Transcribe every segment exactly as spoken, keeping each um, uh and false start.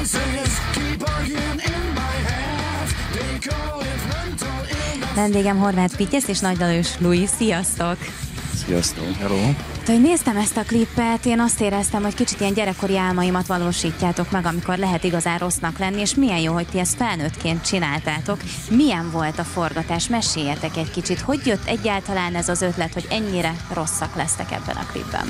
Vendégem Horváth Pittyesz és Nagy Lajos Louis. Sziasztok! Sziasztok! Hello! De, hogy néztem ezt a klippet, én azt éreztem, hogy kicsit ilyen gyerekkori álmaimat valósítjátok meg, amikor lehet igazán rossznak lenni, és milyen jó, hogy ti ezt felnőttként csináltátok. Milyen volt a forgatás? Meséljetek egy kicsit. Hogy jött egyáltalán ez az ötlet, hogy ennyire rosszak lesztek ebben a klipben?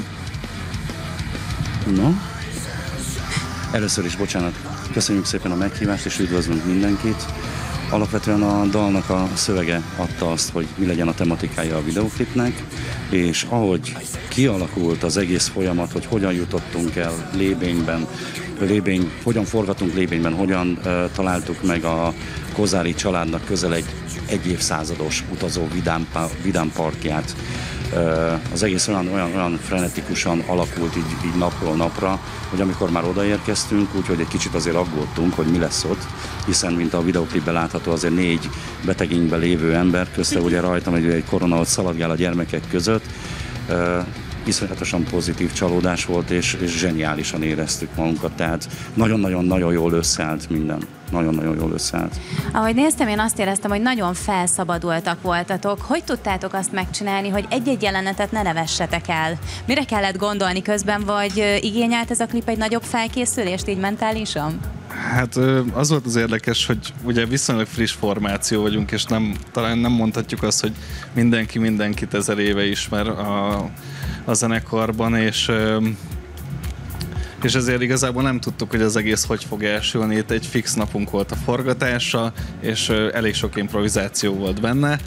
No. Először is bocsánat, köszönjük szépen a meghívást, és üdvözlünk mindenkit. Alapvetően a dalnak a szövege adta azt, hogy mi legyen a tematikája a videóklipnek, és ahogy kialakult az egész folyamat, hogy hogyan jutottunk el Lébényben, Lébény, hogyan forgatunk Lébényben, hogyan uh, találtuk meg a Kozári családnak közel egy, egy évszázados utazó vidám, vidám parkját. Uh, az egész olyan, olyan, olyan frenetikusan alakult így, így napról napra, hogy amikor már odaérkeztünk, úgyhogy egy kicsit azért aggódtunk, hogy mi lesz ott, hiszen, mint a videóklipben látható, azért négy betegényben lévő ember, közte ugye rajtam egy, egy korona ott szaladgál a gyermekek között. Uh, iszonyatosan pozitív csalódás volt, és, és zseniálisan éreztük magunkat, tehát nagyon-nagyon-nagyon jól összeállt minden. Nagyon-nagyon jól összeállt. Ahogy néztem, én azt éreztem, hogy nagyon felszabadultak voltatok. Hogy tudtátok azt megcsinálni, hogy egy-egy jelenetet ne nevessetek el? Mire kellett gondolni közben, vagy igényelt ez a klip egy nagyobb felkészülést, így mentálisan? Hát az volt az érdekes, hogy ugye viszonylag friss formáció vagyunk, és nem, talán nem mondhatjuk azt, hogy mindenki mindenkit ezer éve ismer a, a zenekarban, és és ezért igazából nem tudtuk, hogy az egész hogy fog elsülni. Itt egy fix napunk volt a forgatása, és elég sok improvizáció volt benne.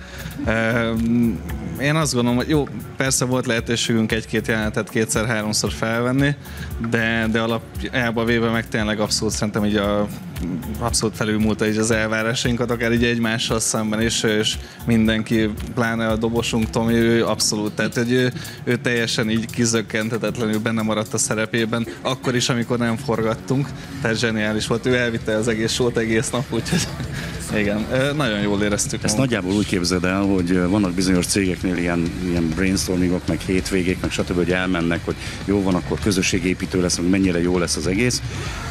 Én azt gondolom, hogy jó, persze volt lehetőségünk egy-két jelenetet kétszer-háromszor felvenni, de, de alapjában véve meg tényleg abszolút szerintem így a, abszolút felülmúlta így az elvárásainkat, akár így egymással szemben is, és mindenki, pláne a dobosunk Tomi, ő abszolút, tehát hogy ő, ő teljesen így kizökkenthetetlenül benne maradt a szerepében, akkor is, amikor nem forgattunk, tehát zseniális volt, ő elvitte az egész sót egész nap, úgyhogy igen, nagyon jól éreztük. Ezt magunk. Nagyjából úgy képzeld el, hogy vannak bizonyos cégeknél ilyen, ilyen brainstormingok, meg hétvégék, meg stb., hogy elmennek, hogy jó van, akkor közösségépítő lesz, meg mennyire jó lesz az egész.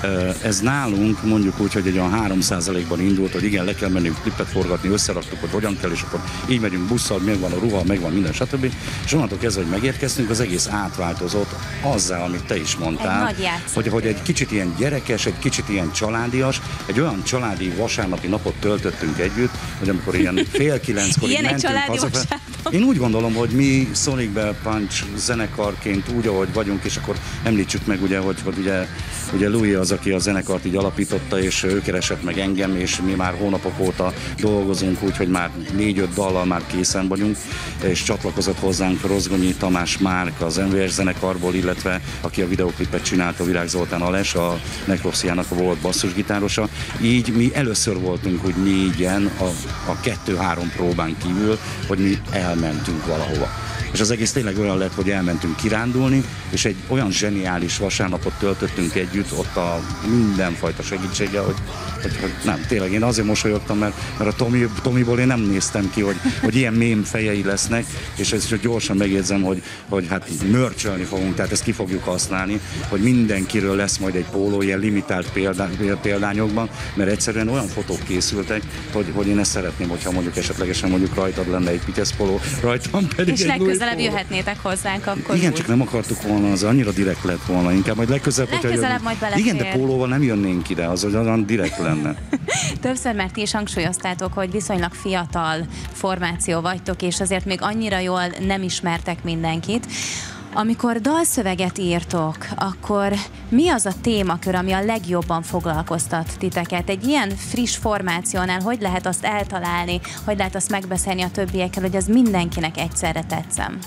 Ez nálunk mondjuk úgy, hogy egy olyan három százalékban indult, hogy igen, le kell menni klipet forgatni, összeraktuk, hogy hogyan kell, és akkor így megyünk busszal, megvan a ruha, megvan minden, stb. És onnantól kezdve, hogy megérkeztünk, az egész átváltozott azzal, amit te is mondtál, hogy, hogy egy kicsit ilyen gyerekes, egy kicsit ilyen családias, egy olyan családi vasárnapi napot töltöttünk együtt, hogy amikor ilyen fél kilenckor mentünk hazafelé. Én úgy gondolom, hogy mi Sonic Bell Punch zenekarként úgy, ahogy vagyunk, és akkor említsük meg, ugye, hogy, hogy ugye, ugye Louis az, aki a zenekart így alapította, és ő keresett meg engem, és mi már hónapok óta dolgozunk, úgyhogy már négy-öt dallal már készen vagyunk, és csatlakozott hozzánk Rozgonyi Tamás Márk az em vé es zenekarból, illetve aki a videóklipet csinálta, Virág Zoltán Ales, a Necropsiának a volt basszusgitárosa. Így mi először voltunk úgy négyen a, a kettő-három próbán kívül, hogy mi elmentünk valahova. És az egész tényleg olyan lett, hogy elmentünk kirándulni, és egy olyan zseniális vasárnapot töltöttünk együtt, ott a mindenfajta segítséggel, hogy, hogy, hogy nem, tényleg én azért mosolyogtam, mert, mert a Tomi, Tomiból én nem néztem ki, hogy, hogy ilyen mém fejei lesznek, és ezt is gyorsan megjegyzem, hogy, hogy hát mörcsölni fogunk, tehát ezt ki fogjuk használni, hogy mindenkiről lesz majd egy póló, ilyen limitált példá, példányokban, mert egyszerűen olyan fotók készültek, hogy, hogy én ezt szeretném, hogyha mondjuk esetlegesen mondjuk rajtad lenne egy Pittyesz póló, rajtam pedig és egy legközelebb jöhetnétek hozzánk akkor. Igen, úgy. Csak nem akartuk volna, az annyira direkt lett volna, inkább majd legközelebb, legközelebb hogyha, majd belefér. Igen, de pólóval nem jönnénk ide, az olyan direkt lenne. Többször már ti is hangsúlyoztátok, hogy viszonylag fiatal formáció vagytok, és azért még annyira jól nem ismertek mindenkit. Amikor dalszöveget írtok, akkor mi az a témakör, ami a legjobban foglalkoztat titeket? Egy ilyen friss formációnál hogy lehet azt eltalálni, hogy lehet azt megbeszélni a többiekkel, hogy az mindenkinek egyszerre tetszem?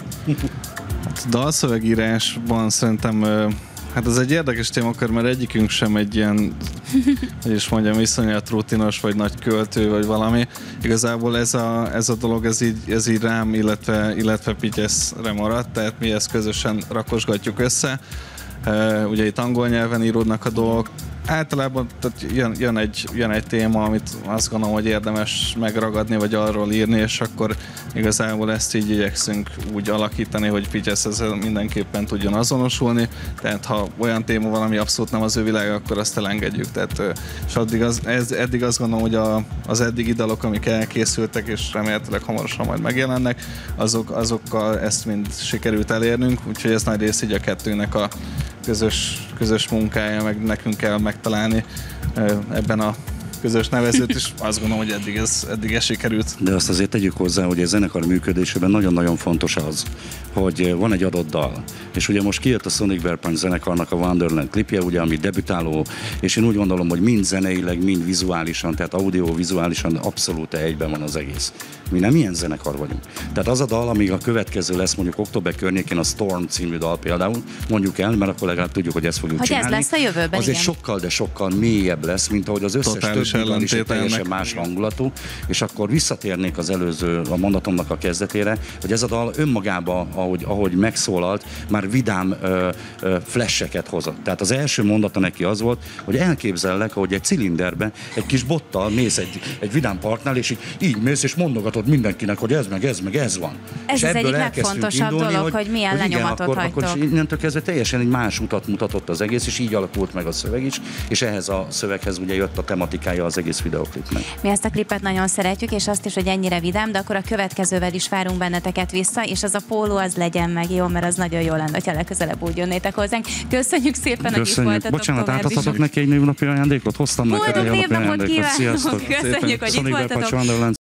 Hát dalszövegírásban szerintem, hát ez egy érdekes témakör, mert egyikünk sem egy ilyen, hogy is mondjam, iszonyat rutinos, vagy nagy költő, vagy valami. Igazából ez a, ez a dolog, ez így, ez így rám, illetve, illetve Pittyeszre maradt, tehát mi ezt közösen rakosgatjuk össze. Uh, ugye itt angol nyelven íródnak a dolgok, Általában tehát jön, jön, egy, jön egy téma, amit azt gondolom, hogy érdemes megragadni, vagy arról írni, és akkor igazából ezt így igyekszünk úgy alakítani, hogy Pityesz ezzel mindenképpen tudjon azonosulni. Tehát ha olyan téma van, ami abszolút nem az ő világ, akkor azt elengedjük. Tehát, és addig az, ez, eddig azt gondolom, hogy a, az eddigi dalok, amik elkészültek, és remélhetőleg hamarosan majd megjelennek, azok, azokkal ezt mind sikerült elérnünk, úgyhogy ez nagy rész így a kettőnek a közös, közös munkája, meg nekünk kell megtalálni ebben a közös nevezőt, és azt gondolom, hogy eddig ez, eddig ez sikerült. De azt azért tegyük hozzá, hogy a zenekar működésében nagyon-nagyon fontos az, hogy van egy adott dal. És ugye most kijött a Sonic Bear Punch zenekarnak a Wonderland klipje, ugye, ami debütáló, és én úgy gondolom, hogy mind zeneileg, mind vizuálisan, tehát audio-vizuálisan abszolút egyben van az egész. Mi nem ilyen zenekar vagyunk. Tehát az a dal, amíg a következő lesz, mondjuk október környékén, a Storm című dal például, mondjuk el, mert akkor legalább tudjuk, hogy ezt fogjuk hogy csinálni. Ez lesz a jövőben, az egy sokkal, de sokkal mélyebb lesz, mint ahogy az összes többi is egy teljesen más hangulatú, és akkor visszatérnék az előző, a mondatomnak a kezdetére, hogy ez a dal önmagában, ahogy, ahogy megszólalt, már vidám ö, ö, flasheket hozott. Tehát az első mondata neki az volt, hogy elképzellek, hogy egy cilinderben egy kis bottal mész egy, egy vidám parknál, és így, így mész, és mondogatod mindenkinek, hogy ez meg ez meg ez van. Ez és az egyik legfontosabb indulni, dolog, hogy, hogy milyen hogy lenyomatot igen, akkor, akkor innentől kezdve teljesen egy más utat mutatott az egész, és így alakult meg a szöveg is, és ehhez a szöveghez ugye jött a tematikája az egész videoklipnek. Mi ezt a klipet nagyon szeretjük, és azt is, hogy ennyire vidám, de akkor a következővel is várunk benneteket vissza, és az a póló az legyen meg, jó, mert az nagyon jó lenne, hogyha legközelebb úgy jönnétek hozzánk. Köszönjük szépen, hogy itt voltatok. Bocsánat, átadhatok neki egy névnapi ajándékot? Hoztam neked egy névnapot ajándékot. kívánok! Köszönjük, hogy itt voltatok.